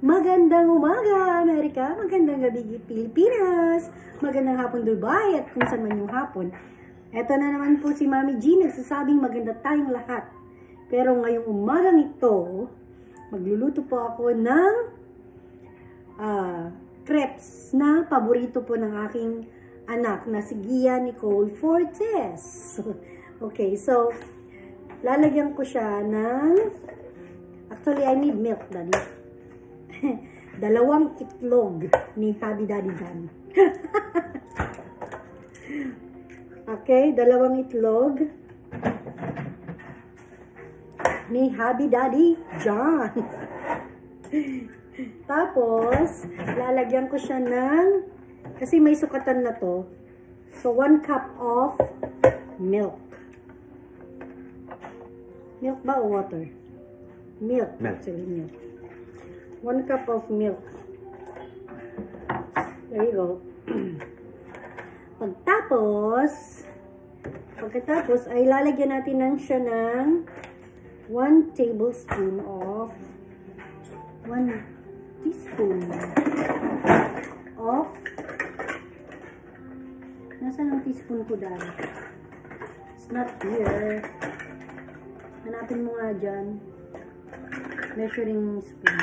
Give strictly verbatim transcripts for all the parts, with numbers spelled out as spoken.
Magandang umaga, Amerika. Magandang gabi, Pilipinas. Magandang hapon, Dubai, at kung saan man yung hapon. Eto na naman po si Mommy G, nagsasabing maganda tayong lahat. Pero ngayong umagang ito, magluluto po ako ng uh, crepes na paborito po ng aking anak na si MommyG four tes. Okay, so lalagyan ko siya ng, actually I need milk, Daddy. Dalawang itlog ni Happy Daddy Jan. Okay, dalawang itlog ni Happy Daddy Jan. Tapos, lalagyan ko siya ng, kasi may sukatan na to, so one cup of milk. Milk ba o water? Milk. Milk. Actually, milk. One cup of milk. There you go. Pagtapos, pagkatapos ay lalagyan natin ng siya ng one tablespoon of one teaspoon of nasaan ang teaspoon ko dahil? It's not here. Hanapin mo nga dyan. Measuring spoon.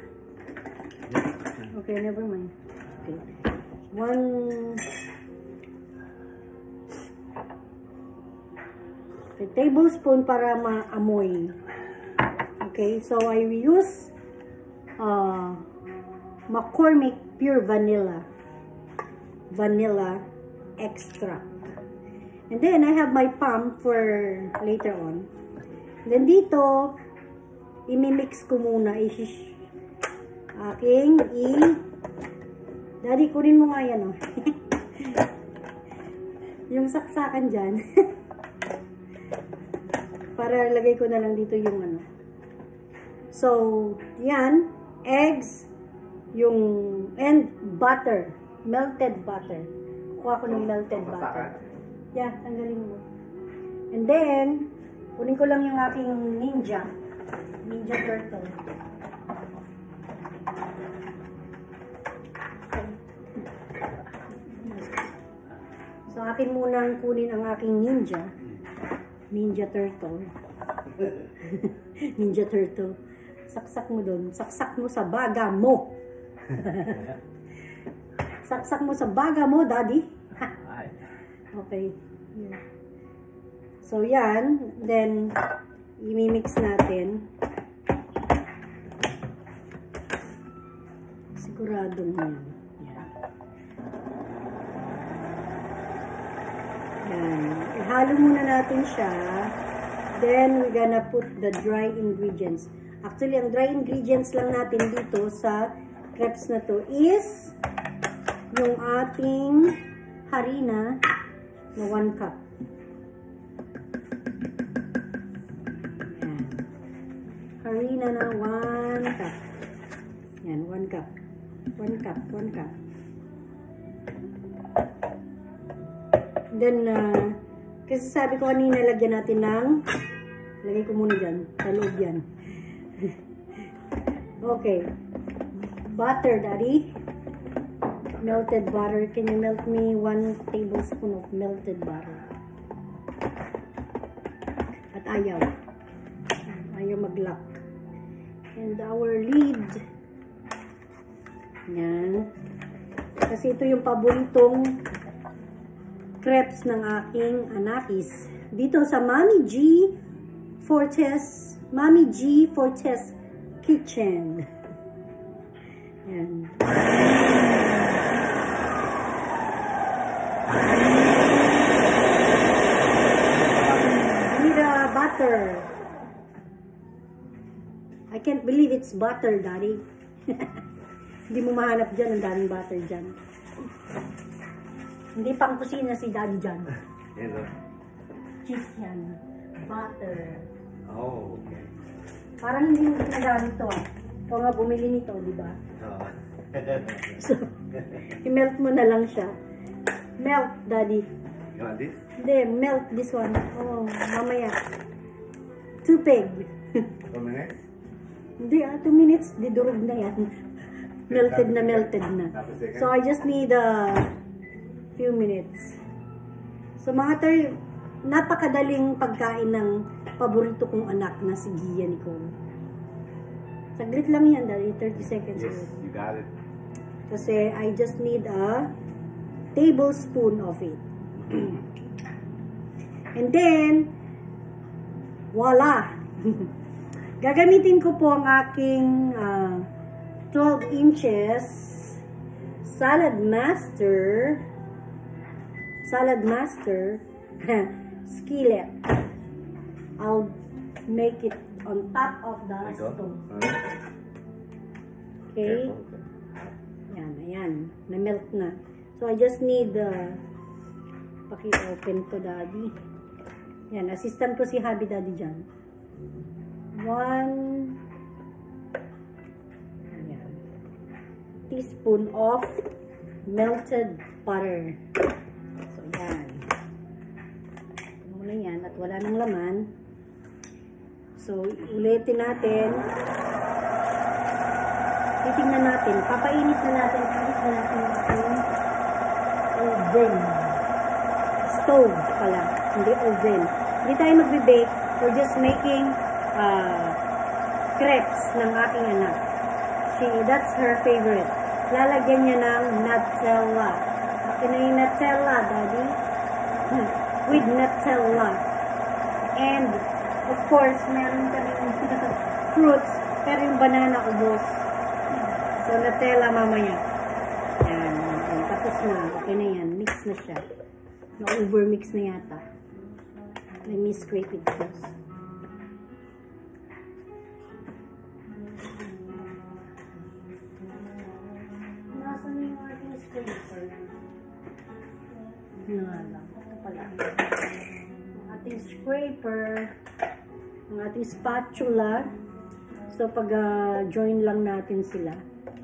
Okay, never mind. Okay. One okay, tablespoon para maamoy. Okay, so I use uh, McCormick Pure Vanilla. Vanilla extract. And then I have my pump for later on. And then dito, imimix ko muna. Ishish. Aking i... Daddy, kunin mo nga yan, oh. Yung saksakan dyan. Para lagay ko na lang dito yung ano. So, yan. Eggs. Yung... And butter. Melted butter. Kuha ko ng melted butter. Yeah, tanggalin mo. And then, kunin ko lang yung aking ninja. Ninja turtle. So, akin munang kunin ang aking ninja. Ninja turtle. Ninja turtle. Saksak mo dun. Saksak mo sa baga mo. Saksak mo sa baga mo, Daddy. Okay. Yeah. So, yan. Then, imimix natin. Siguradong yan. Yan. Yan. Ihalo muna natin siya. Then, we're gonna put the dry ingredients. Actually, ang dry ingredients lang natin dito sa crepes na to is yung ating harina na one cup. Yan. Harina na one cup. Yan, one cup. One cup, one cup. Then, uh, kasi sabi ko kanina, lagyan natin ng, lagay ko muna dyan, sa loob yan. Okay. Butter, Daddy. Melted butter. Can you melt me one tablespoon of melted butter? At ayaw. Ayaw mag-lock. And our lid. Yan. Kasi ito yung paboritong crepes ng aking anakis. Dito sa MommyG four tes, MommyG four tes Kitchen. Yan. Need a butter. I can't believe it's butter, Daddy. Hindi mo mahanap dyan ang daming butter dyan. Hindi pang kusina si Daddy dyan. Hello. Cheese yan. Butter. Oh, okay. Parang hindi mo ginagamit to, ah. Ikaw nga bumili nito, di ba? Oh. So, i-melt mo na lang siya. Melt, Daddy. You want this? Hindi, melt this one. Oh, mamaya. Two peg. Two minutes? Hindi ah, two minutes, didurog na yan. melted na melted na. So I just need a few minutes. So mga ter, napakadaling pagkain ng paborito kong anak na si Gia Nicole. Saglit lang yan, dahil thirty seconds. Yes, you got it. Kasi I just need a tablespoon of it. And then, voila! Gagamitin ko po ang aking uh, twelve inches Salad Master Salad Master skillet. I'll make it on top of the stove. Okay? Yan, ayan. Na-melt na. So, I just need uh, paki-open to, Daddy. Yan, assistant ko si Happy Daddy dyan. One ayan, teaspoon of melted butter. So, yan. Muna yan at wala nang laman. So, ulitin natin. Titingnan natin. Papainit na natin. Papainit na natin yung oven. Stove pala. Hindi oven. Hindi tayo magbe-bake. We're just making uh, crepes ng aking anak. She, that's her favorite. Lalagyan niya ng Nutella. Okay na yung Nutella, Daddy? With Nutella. And, of course, meron kami fruits. Pero yung banana ubos. So, Nutella mamaya. Yan. Tapos na. Okay na yan. Mix na siya. Na-overmix na yata. Let me scrape it first. Nasaan na yung ating scraper? Ano nga lang. Ito pala. Ang ating scraper. Ang ating spatula. So, pag-join uh, lang natin sila.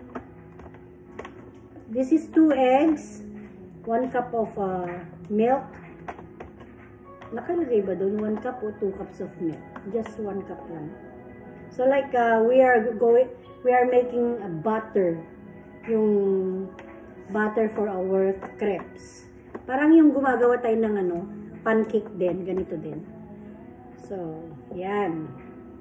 This is two eggs. One cup of uh, milk. Nakalagay ba doon? One cup o two cups of milk? Just one cup lang. So like uh, we are going, we are making a butter. Yung butter for our crepes. Parang yung gumagawa tayo ng ano, pancake din. Ganito din. So, yan.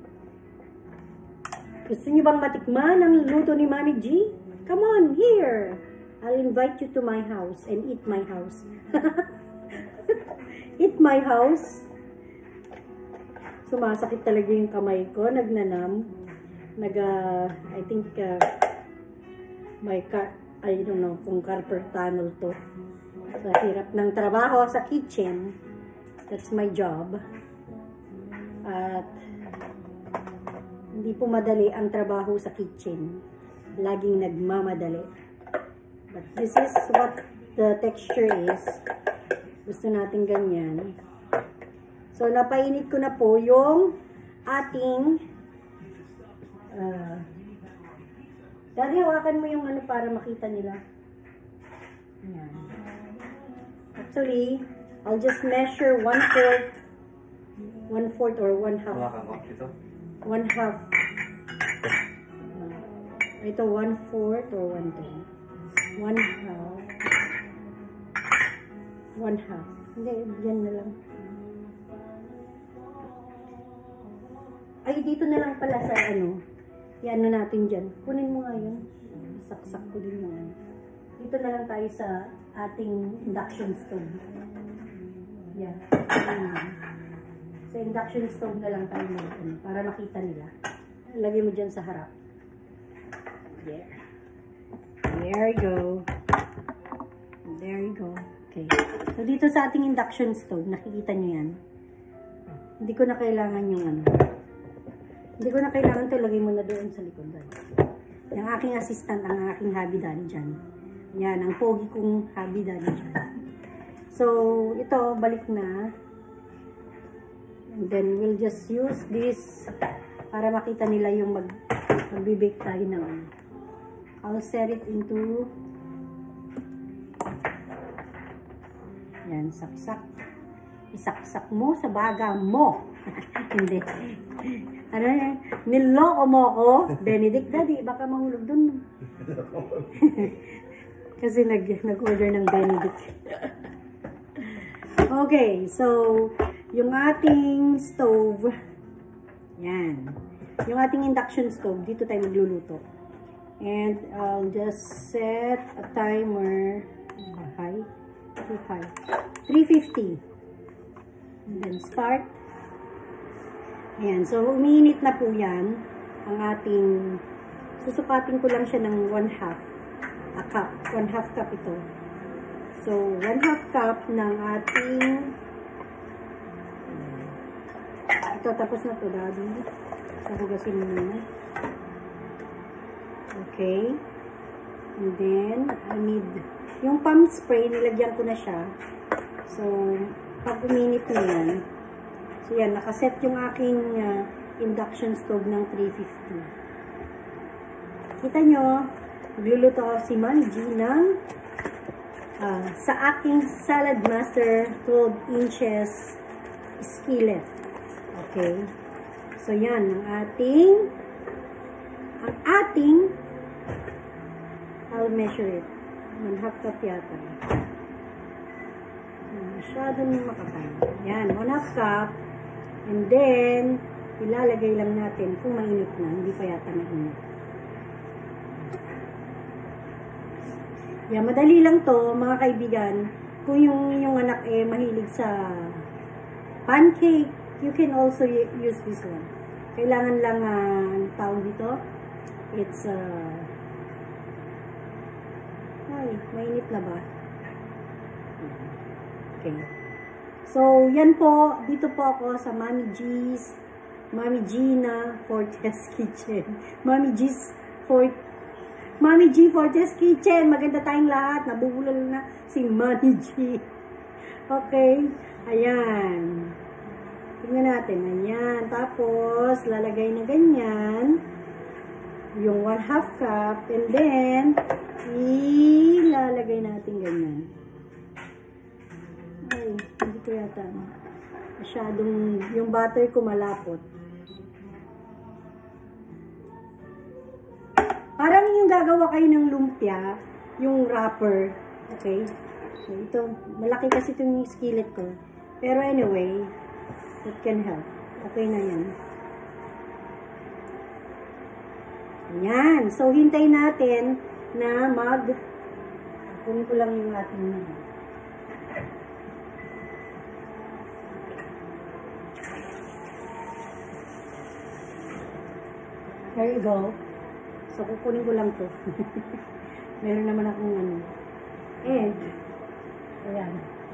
Gusto niyo bang matikman ang luto ni Mommy G? Come on, here! I'll invite you to my house and eat my house. Eat my house. Sumasakit talaga yung kamay ko. Nagnanam. Nag, uh, I think, uh, my car, I don't know, kung carpal tunnel to. Sa hirap ng trabaho sa kitchen. That's my job. At, hindi po madali ang trabaho sa kitchen. Laging nagmamadali. But this is what the texture is. Gusto natin ganyan. So, napainit ko na po yung ating uh, Daddy, hawakan mo yung ano para makita nila. Ayan. Actually, I'll just measure one fourth one fourth or one half. Hawakan ko ito? One half. Ito, one fourth or one tenth. One half. One half. Hindi, dyan na lang. Ay, dito na lang pala sa ano. Yan na natin dyan. Kunin mo nga yun. Saksak ko din naman. Dito na lang tayo sa ating induction stove. Yan. Sa induction stove na lang tayo mag, ano, para makita nila. Lagay mo dyan sa harap. There. There you go. There you go. Okay. So, dito sa ating induction stove, nakikita nyo yan. Hindi ko na kailangan yung ano. Hindi ko na kailangan ito. Lagay mo na doon sa likod. Yung aking assistant, ang aking hubby daddy dyan. Yan, ang pogi kong hubby daddy dyan. So, ito, balik na. And then, we'll just use this para makita nila yung mag magbibake tayo ng ano. I'll set it into yan, saksak. Isaksak mo sa baga mo. Hindi. Ano yan? Niloko mo ko. Benedict Daddy, baka mahulog dun. Kasi nag, nag-order ng Benedict. Okay, so, yung ating stove, yan. Yung ating induction stove, dito tayo magluluto. And I'll just set a timer, high, too high, three fifty. And then start. Ayan, so umiinit na po yan, ang ating, susukatin ko lang siya ng one half, a cup, one half cup ito. So, one half cup ng ating, ito, tapos na to, daddy. So, hugasin mo muna. Okay. And then, I need, yung pump spray, nilagyan ko na siya. So, pag uminit na yan, so yan, nakaset yung aking uh, induction stove ng three fifty. Kita nyo, magluluto ako si MommyG ng uh, sa aking Salad Master twelve inches skillet. Okay. So yan, ang ating ang ating I'll measure it. One half cup yata. Masyadong makapal. Yan, one half cup. And then, ilalagay lang natin kung mainit na. Hindi pa yata mainit. Yan, madali lang to, mga kaibigan. Kung yung, yung anak eh mahilig sa pancake, you can also use this one. Kailangan lang, uh, ang tawag dito, it's, uh, ay, mainit na ba? Okay. So, yan po. Dito po ako sa MommyG's, MommyG4tes Kitchen. MommyG's for MommyG four tes Kitchen. Maganda tayong lahat. Nabubulol na si MommyG. Okay. Ayan. Tingnan natin. Ayan. Tapos, lalagay na ganyan. Yung one half cup. And then, ilalagay natin ganyan. Ay, hindi ko yata. Masyadong, yung butter ko malapot. Parang yung gagawa kayo ng lumpia, yung wrapper. Okay? So, ito, malaki kasi itong skillet ko. Pero anyway, it can help. Okay na yan. Ayan. So, hintay natin na mag, kunin ko lang yung ating there you go. So, kukunin ko lang to. Meron naman akong ano. And, ayan.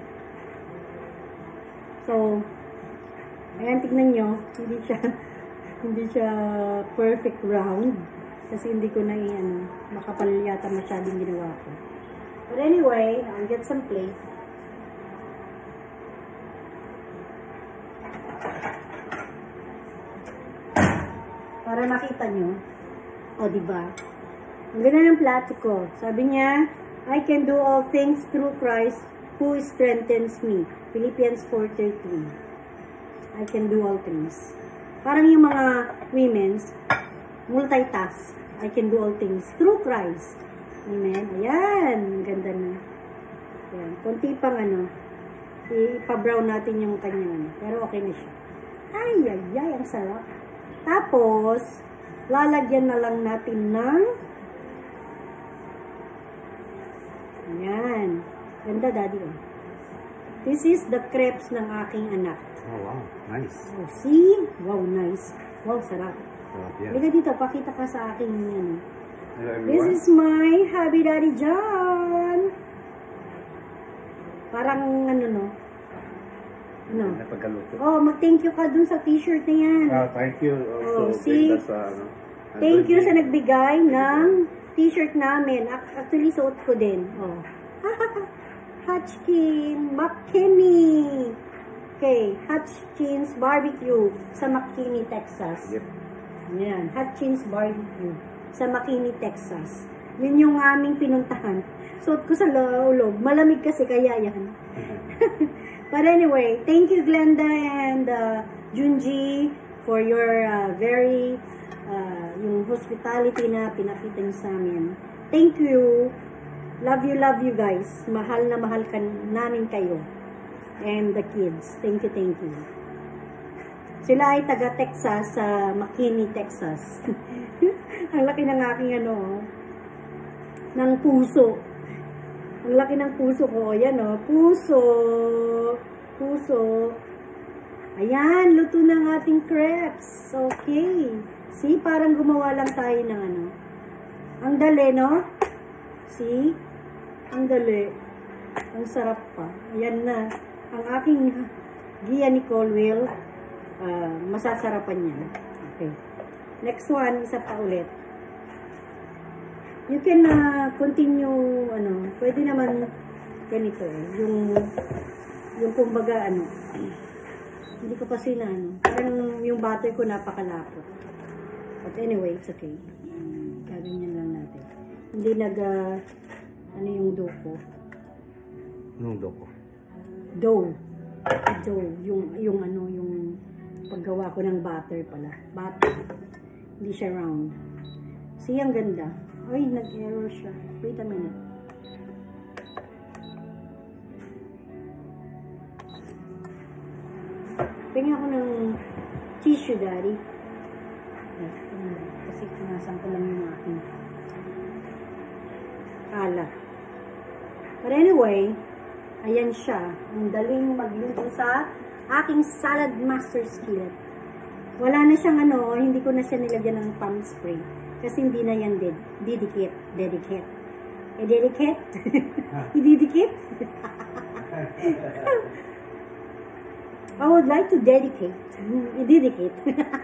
So, ayan, tignan nyo. Hindi siya, hindi siya perfect round. Kasi hindi ko na i-ano, makapal yata masyadong ginawa ko. But anyway, I'll get some plate. Para makita nyo. O, diba? Ang ganda ng plato ko. Sabi niya, I can do all things through Christ who strengthens me. Philippians four thirteen. I can do all things. Parang yung mga women's, multitask. I can do all things through Christ. Amen. Ayan. Ganda na. Ayan. Kunti pang ano. Ipa-brown natin yung kanyang. Pero okay na siya. Ay, ay, ay. Ang sarap. Tapos, lalagyan na lang natin ng ayan. Ganda, daddy. Oh. This is the crepes ng aking anak. Oh, wow. Nice. Oh, see? Wow, nice. Wow, sarap. Sarap yan. Liga dito, pakita ka sa akin yan. Hello, everyone. This is my hubby daddy John. Parang ano no? Ano? Napagaluto. Oh, mag-thank you ka dun sa t-shirt na yan. Ah, thank you also. Oh, see? Ganda sa, ano, Thank you sa nagbigay ng t-shirt namin. Actually, suot ko din. Oh. Hatchkin McKinney. Okay, Hatchkins Barbecue sa McKinney, Texas. Yep. Yan, Hatchkins Barbecue sa McKinney, Texas. Yun yung aming pinuntahan. Suot ko sa loob. Malamig kasi kaya yan. But anyway, thank you Glenda and uh, Junji for your uh, very uh, yung hospitality na pinakita niyo sa amin. thank you. Love you, love you guys. Mahal na mahal ka namin kayo. And the kids. Thank you, thank you. Sila ay taga Texas, sa McKinney, Texas. Ang laki ng aking ano, ng puso. Ang laki ng puso ko. Ayan o, puso. Puso. Ayan, luto ng ating crepes. Okay. See, parang gumawa lang tayo ng ano. Ang dali, no? See? Ang dali. Ang sarap pa. Ayan na. Ang aking Gia Nicole will uh, masasarapan niya. Okay. Next one, isa pa ulit. You can uh, continue, ano, pwede naman ganito eh. Yung, yung kumbaga, ano, hindi ko pa sina, ano. Parang yung butter ko napakalapot. But anyway, it's okay. Um, Kaganyan lang natin. Hindi nag, uh, ano yung dough ko. Anong dough ko? Dough. Dough. Yung, yung ano, yung paggawa ko ng butter pala. Butter. Hindi siya round. See, ang ganda. Ay, nag-error siya. Wait a minute. Tingnan ako ng tissue, Daddy. Kasi kinasan ko lang yung aking kalat. But anyway, ayan siya. Ang daling magluto sa aking salad master skillet. Wala na siyang ano, hindi ko na siya nilagyan ng pump spray. Kasi hindi na yan ded didikit. Dedicate. Eh, dedicate? Ididikit? I would like to dedicate. Ididikit.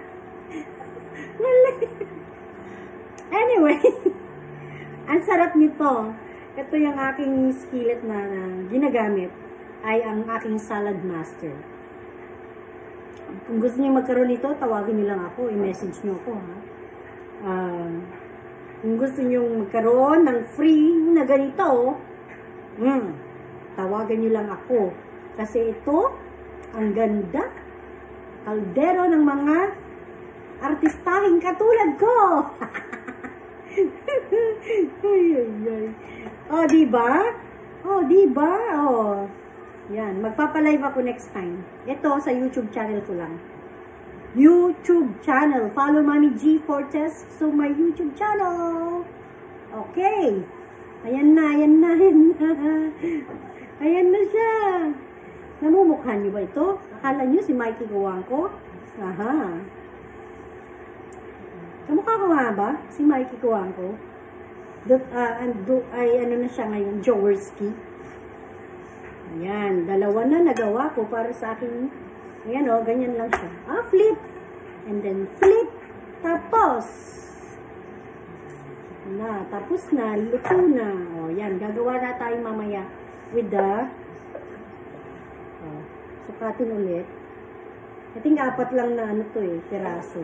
Anyway, ang sarap nito. Ito yung aking skillet na, na ginagamit ay ang aking salad master. Kung gusto niyo magkaroon nito, tawagin niyo lang ako, i-message niyo ako, ha. Uh, kung gusto niyo magkaroon ng free na ganito, mm, tawagan niyo lang ako. Kasi ito, ang ganda, kaldero ng mga artistahing katulad ko. Ay, ay, ay. Oh, diba? Oh, diba? Oh. Yan, magpapalive ako next time. Ito, sa YouTube channel ko lang. YouTube channel. Follow Mommy G four tes. So, my YouTube channel. Okay. Ayan na, ayan na, ayan na. Ayan na siya. Namumukha niyo ba ito? Akala niyo si Mikey Gawang ko? Aha. Kamukha ko nga ba? Si Mikey Gawang ko? Do, uh, do, ay, ano na siya ngayon? Jaworski. Ayan. Dalawa na nagawa ko para sa akin. Ayan o, ganyan lang siya. Ah, flip. And then flip. Tapos. Na, tapos na. Luto na. O, yan. Gagawa na tayo mamaya with the oh, sukatin ulit. I think apat lang na ano to eh, piraso.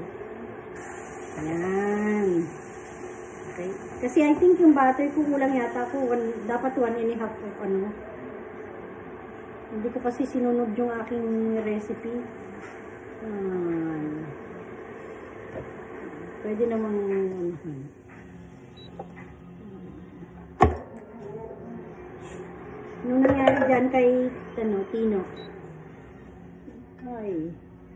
Ayan. Okay. Kasi I think yung butter ko kulang yata ko. One, dapat one and a half of ano. Hindi ko kasi sinunod yung aking recipe. Hmm. Pwede namang ano. Anong nangyari dyan kay ano, Tino? Ay.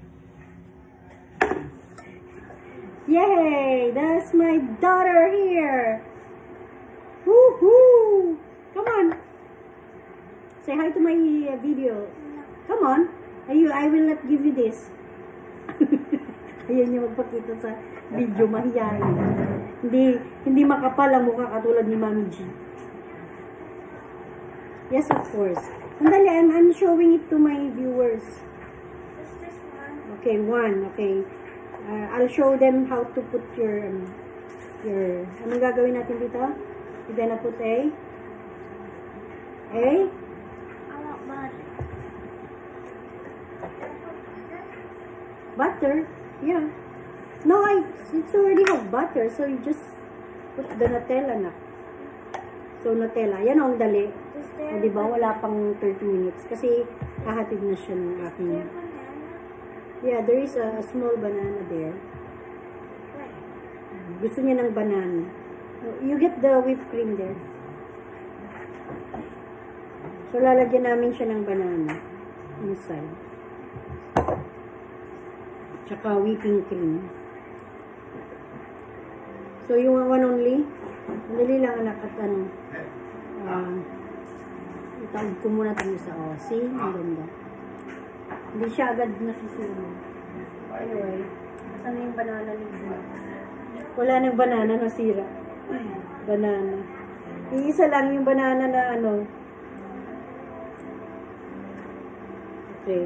Yay! That's my daughter here! Woohoo! Come on! Say hi to my uh, video. Come on! Ayu, I will not give you this. Ayan yung magpakita sa video, mahiyain. Hindi, hindi makapal ang mukha katulad ni Mommy G. Yes, of course. Andali, I'm, I'm showing it to my viewers. Just this one. Okay, one. Okay. Uh, I'll show them how to put your, um, your, ano gagawin natin dito? You're gonna put a, a, I want butter. butter. Yeah. No, I, it's already have butter, so you just put the Nutella na. So, Nutella. Yan ang dali. Is O, there diba? Wala pang thirty minutes. Kasi, kahatid na siya ng aking... there banana? Yeah, there is a small banana there. Where? Gusto niya ng banana. You get the whipped cream there. So, lalagyan namin siya ng banana inside. Tsaka whipping cream. So, yung one only, madali lang anak at ano, uh, itawag ko muna tayo sa O. See? Ang ganda. Hindi siya agad nasusunod. Anyway, saan na yung banana libre? Wala nang banana, nasira. Banana. Iisa lang yung banana na ano. Okay.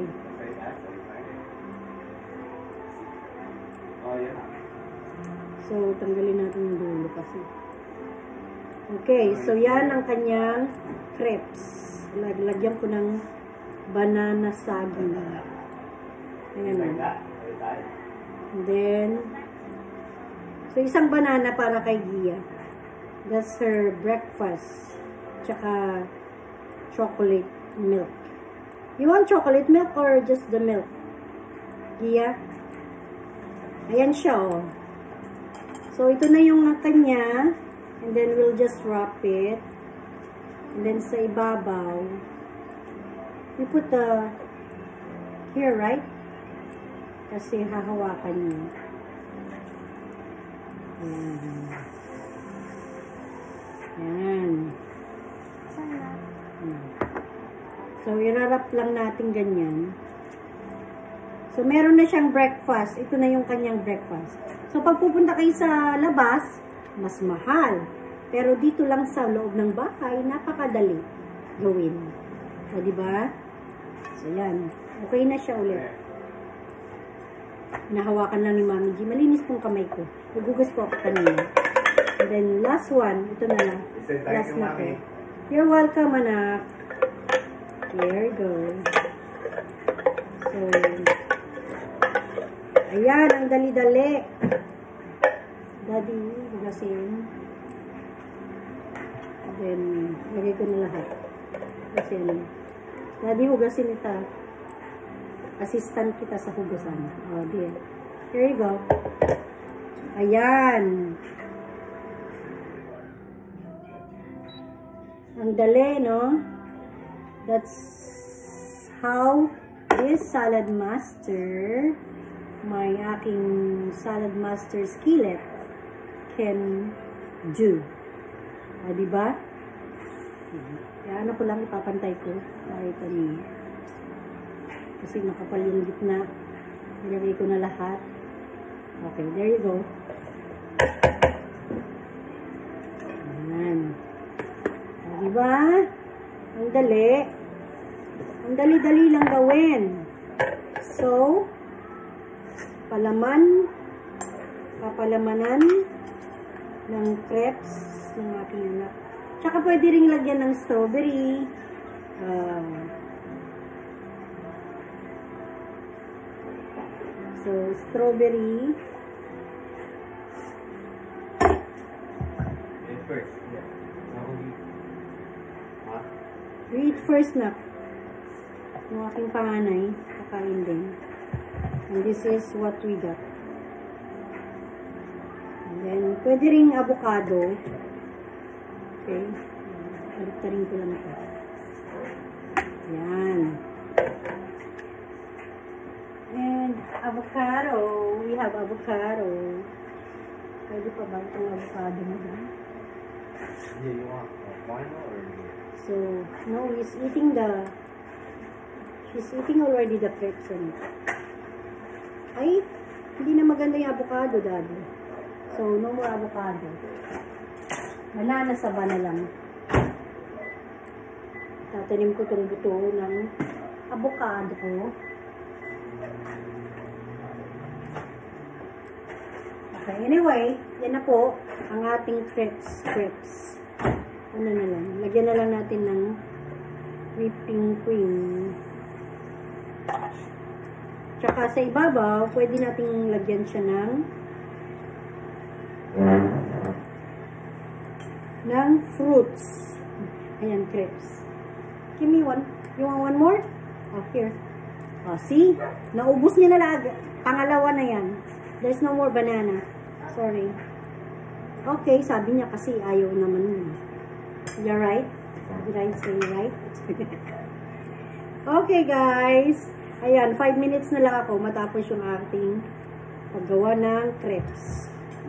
So, tanggalin natin yung dulo kasi. Okay, so yan ang kanyang crepes. Lagyan ko ng banana saging. Ayan o. And then, so isang banana para kay Gia. That's her breakfast. Tsaka chocolate milk. You want chocolate milk or just the milk? Gia? Ayan siya o. So, ito na yung kanya. And then, we'll just wrap it. And then, sa ibabaw, we put the here, right? Kasi hahawakan niyo. Ayan. Ayan. So, irarap lang natin ganyan. So, meron na siyang breakfast. Ito na yung kanyang breakfast. So, pag pupunta kayo sa labas, mas mahal. Pero dito lang sa loob ng bahay, napakadali gawin. O, diba? So, yan. Okay na siya ulit. Nahawakan lang ni Mommy G. Malinis pong kamay ko. Nagugas po ako kanina. And then, last one. Ito na lang. Last na po. You're welcome, anak. There you go. So, ayan, ang dali-dali. Daddy, hugasin. And then, lagay ko na lahat. Kasi ano, Daddy, hugasin ita. Assistant kita sa hugasan. Oh, dear. Here you go. Ayan. Ang dali, no? That's how this salad master, my aking salad master skillet, can do. O, diba? Kaya ano ko lang, ipapantay ko. Kahit ano. Kasi nakapal yung gitna. Nilagay ko na lahat. Okay, there you go. Ayan. O, diba? Ang dali. Ang dali-dali lang gawin. So, palaman, papalamanan ng crepes ng aking anak. Tsaka pwede rin lagyan ng strawberry. Uh, so, strawberry. First, yeah. You eat first na. Yung aking panganay, kakain din. And this is what we got. And then, pwede ring avocado. Okay. Aliktarin ko lang ito. Yan. And avocado. We have avocado. Pwede pa ba itong avocado mo ba? Yeah, you want uh, wine or? So, no, he's eating the, she's eating already the crepes on it. Ay, hindi na maganda yung avocado, Daddy. So, no more avocado. Banana sa bana lang. Tatanim ko itong buto ng avocado ko. Okay, anyway, yan na po ang ating crepes. Crepes. Ano na lang, lagyan na lang natin ng whipping cream. Tsaka sa ibabaw, pwede nating lagyan siya ng ng fruits. Ayan, crepes. Give me one. You want one more? Oh, here. Oh, see? Naubos niya na lang. Pangalawa na yan. There's no more banana. Sorry. Okay, sabi niya kasi ayaw naman niya. You're right? Did I say right? Okay, guys. Ayan, five minutes na lang ako matapos yung ating paggawa ng crepes.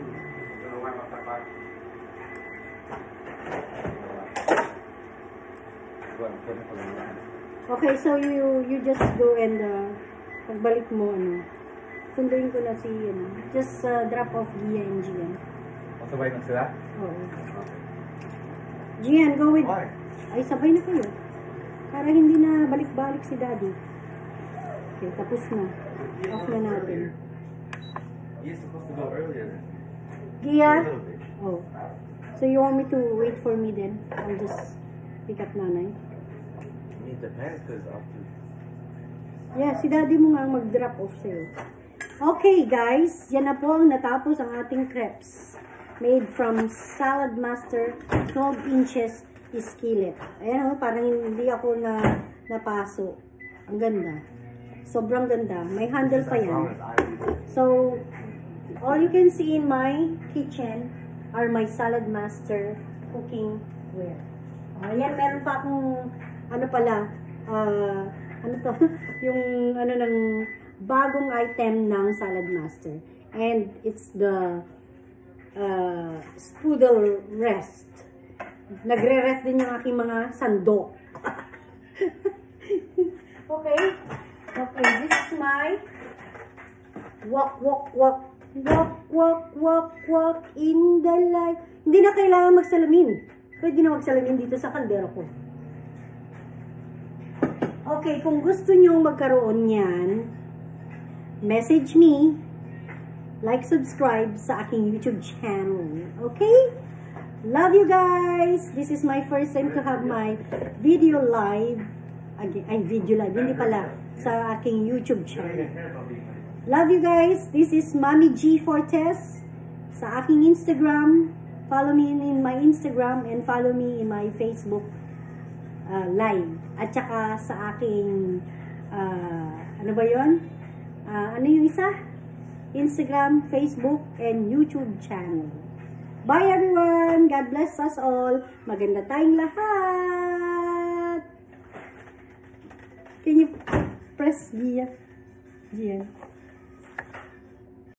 Okay, so you you just go and uh, pagbalik mo, ano, sunduin ko na si, ano, just uh, drop off Gia and Gian. Sabay na sila? Oo. Gian, go with... Why? Ay, sabay na kayo. Para hindi na balik-balik si Daddy. Okay, tapos na. Off na natin. He's supposed to go earlier. Gia? Oh. So you want me to wait for me then? I'll just pick up Nanay. It depends because after... Yeah, si Daddy mo nga ang mag-drop off sa'yo. Okay, guys. Yan na po ang natapos ang ating crepes. Made from Salad Master twelve inches skillet. Ayan, oh, parang hindi ako na napaso. Ang ganda. Sobrang ganda. May handle pa yan. So, all you can see in my kitchen are my Salad Master cooking ware. Ayan, meron pa akong ano pala, uh, ano to, yung ano ng bagong item ng Salad Master. And it's the uh, strudel rest. Nagre-rest din yung aking mga sandok. Okay? Okay, this is my walk, walk, walk, walk, walk, walk, walk in the light. Hindi na kailangan magsalamin. Pwede na magsalamin dito sa kaldero ko. Okay, kung gusto nyo magkaroon yan, message me, like, subscribe sa aking YouTube channel. Okay? Love you guys! This is my first time to have my video live. Again, ay, video live. Hindi pala. Sa aking YouTube channel. Love you guys! This is Mommy G four tes. Sa aking Instagram. Follow me in my Instagram and follow me in my Facebook uh, live. At saka sa aking uh, ano ba yun? Uh, ano yung isa? Instagram, Facebook, and YouTube channel. Bye everyone! God bless us all! Maganda tayong lahat! Can you press Gia? Gia.